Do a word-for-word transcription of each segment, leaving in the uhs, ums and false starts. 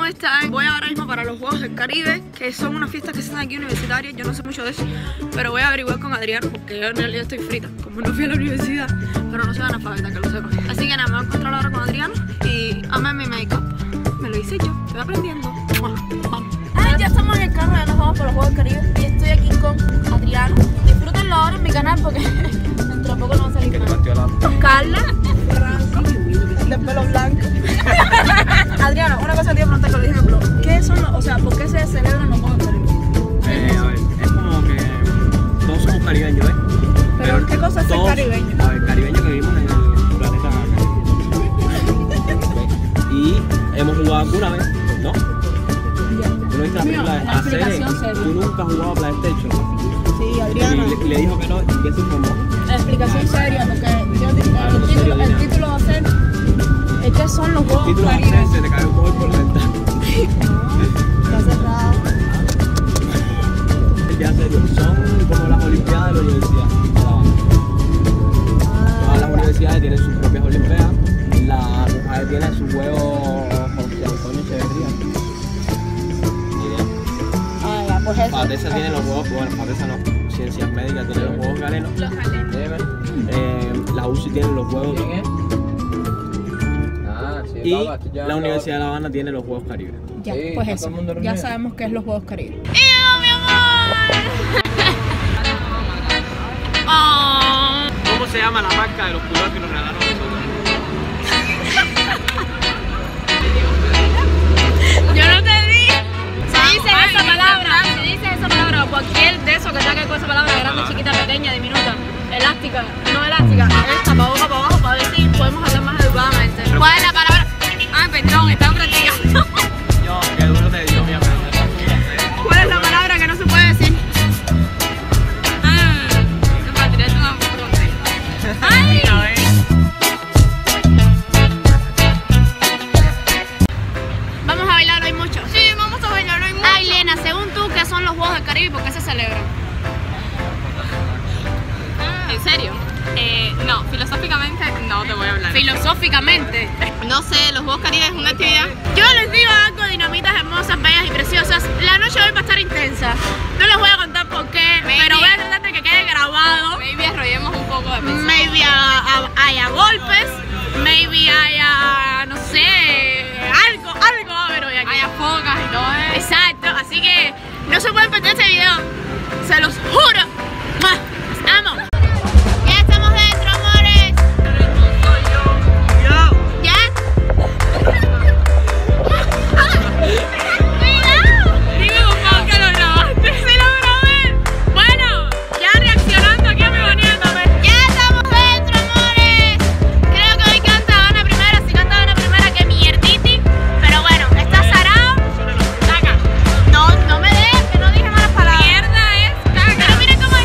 están? Voy ahora mismo para los Juegos del Caribe, que son unas fiestas que se hacen aquí universitarias. Yo no sé mucho de eso, pero voy a averiguar con Adriano, porque yo en realidad estoy frita, como no fui a la universidad, pero no soy analfabeta, que lo sepan. Así que nada, me voy a encontrar ahora con Adriano y amé mi make-up. Me lo hice yo, estoy aprendiendo. Vamos. Ay, ya estamos en el carro, ya nos vamos por los Juegos del Caribe y estoy aquí con Adriano. Disfrútenlo ahora en mi canal porque dentro de poco no va a salir canal. Carla, Franco, de pelo blanco. Adriano, una cosa te iba a preguntar con el ejemplo. ¿Qué son los, o sea, por qué se celebran los Juegos del Caribe? Eh, a ver, es como que todos somos caribeños, ¿eh? Pero, Pero ¿qué cosa es ser caribeño? A ver, caribeños que vivimos en el planeta Caribe. Y hemos jugado alguna vez, ¿no? ¿Tú no viste la película de Hacer? ¿Tú nunca has jugado PlayStation? Sí, Adriano. Y le, le dijo que no, y que se informó. La explicación seria, porque yo digo, ah, el, título, el título va a ser es que son los Juegos del Caribe. El título va a ser, se te cae un gol por la ventana. Está cerrado. Ya serio, son como las Olimpiadas de la universidad. Todas las universidades tienen sus propias Olimpiadas. La mujer tiene su juego José Antonio Echeverría. Ah, ya, pues eso. Patesa tiene los juegos, bueno, Patesa no. Ciencias médicas tiene los juegos galenos. Los galenos. Eh, la U C I tiene los juegos. Ah, sí, y baba, ya la Universidad de La Habana tiene los Juegos Caribe. Ya, sí, pues eso. Ya sabemos qué es los Juegos Caribe. ¡Ew, mi amor! Oh. ¿Cómo se llama la marca de los culos que nos regalaron nosotros? Yo no te di. Si dices esa palabra, si dices esa palabra o cualquier de eso que saque con esa palabra grande, chiquita, pequeña, diminuta, elástica, no elástica, es tapaboca para abajo para ver si podemos hablar más educadamente. ¿Cuál es la palabra? Ay, perdón, están practicando. Yo, qué duro te dio mi amor. ¿Cuál es la palabra que no se puede decir? Ah, para tirarte una pregunta. ¡Ay! ¿Vamos a bailar hoy mucho? Sí, vamos a bailar hoy mucho. Ay, Lena, según tú, ¿qué son los Juegos del Caribe y por qué se celebran? ¿En serio? Eh, no, filosóficamente no te voy a hablar. Filosóficamente. No sé, los Juegos Caribe es una actividad. Yo les digo algo, dinamitas hermosas, bellas y preciosas. La noche hoy va a estar intensa. No les voy a contar por qué, Maybe. pero voy a tratar de que quede grabado. Maybe arrollemos un poco de peso. Maybe a- a- haya golpes, maybe haya, no sé, algo, algo va a haber hoy aquí. Haya focas y todo eso. Exacto, así que no se pueden perder este video. Se los juro. ¡Mua! ¡Los amo! Ya estamos dentro, amores. ¿Ya? Dime un poco que lo grabaste. ¡Sí lo grabé! Bueno, ya reaccionando aquí a mi poniéndome. ¡Ya estamos dentro, amores! Creo que hoy canta Habana Primera. Si canta Habana Primera, que mierditi. Pero bueno, está zarado. Caca. No, no me des, que no dije malas palabras. Mierda es caca. Pero miren cómo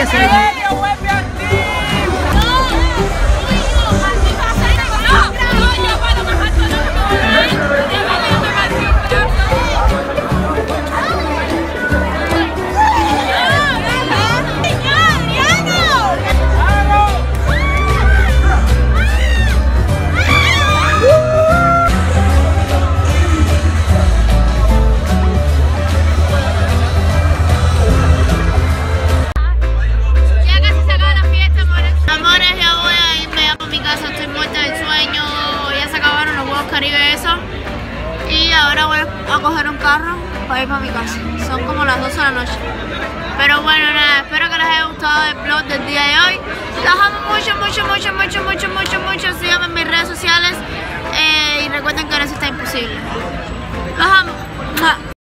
A coger un carro para ir para mi casa. Son como las doce de la noche. Pero bueno, nada, espero que les haya gustado el vlog del día de hoy. Los amo mucho, mucho, mucho, mucho, mucho, mucho, mucho. Síganme en mis redes sociales eh, y recuerden que ahora sí está imposible. Los amo.